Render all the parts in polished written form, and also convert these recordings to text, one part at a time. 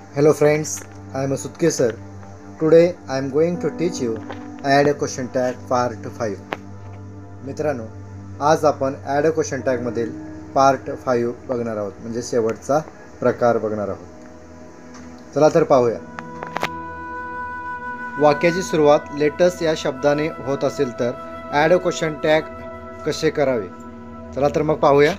Hello friends, I am Sutake sir. Today I am going to teach you add a question tag part 5. मित्रांनो, आज आपण add a question tag मधील part 5 बघणार आहोत, म्हणजे शेवटचा प्रकार बघणार आहोत. चला तर पाहूया. वाक्याची सुरुवात लेटस या शब्दाने होत असेल तर add a question tag कसे करावे. चला तर मग पाहूया.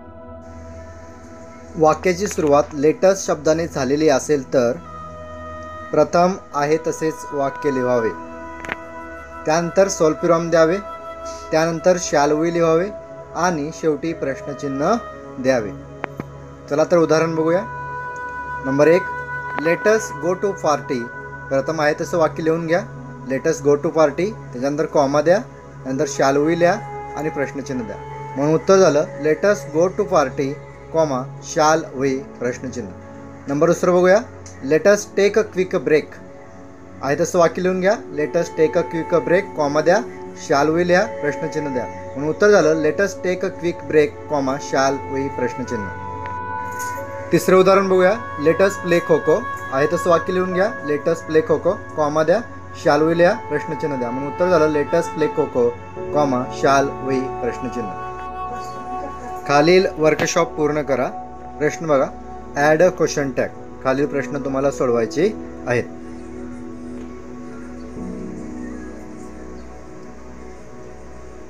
वाक्याची सुरुवात लेटस शब्दाने झालेली असेल तर प्रथम आहे तसेच वाक्य लिहावे, त्यानंतर स्वल्पविराम द्यावे, त्यानंतर शॅल वी लिहावे आणि शेवटी प्रश्नचिन्ह द्यावे. चला तर उदाहरण बघूया. Number 1, let's go to party. प्रथम आहे तसं वाक्य लिहून घ्या. लेटस गो टू पार्टी, त्याच्यानंतर कॉमा द्या, नंतर शॅल वी लिहा आणि प्रश्नचिन्ह द्या. म्हणून उत्तर झालं let's go to party comma shall we प्रश्नचिन्ह. नंबर दुसरं बघूया. Let's take a quick break. आहे तसं वाक्य लिहून घ्या. Let's take a quick break comma द्या, शॅल वी लिहा, प्रश्नचिन्ह द्या. म्हणून उत्तर झालं let's take a quick break comma shall we प्रश्नचिन्ह. तिसरं उदाहरण बघूया. Latus play kho kho. आहे तसं वाक्य लिहून घ्या. Latus play kho kho comma द्या, शॅल वी लिहा, प्रश्नचिन्ह द्या. म्हणून उत्तर झालं latus play kho kho comma shall we प्रश्नचिन्ह. खालील वर्कशॉप पूर्ण करा. प्रश्न बघा. Add a question tag. खालील प्रश्न तुम्हाला सोडवायचे आहेत.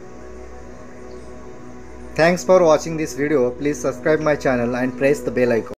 Thanks for watching this video. Please subscribe my channel and press the bell icon.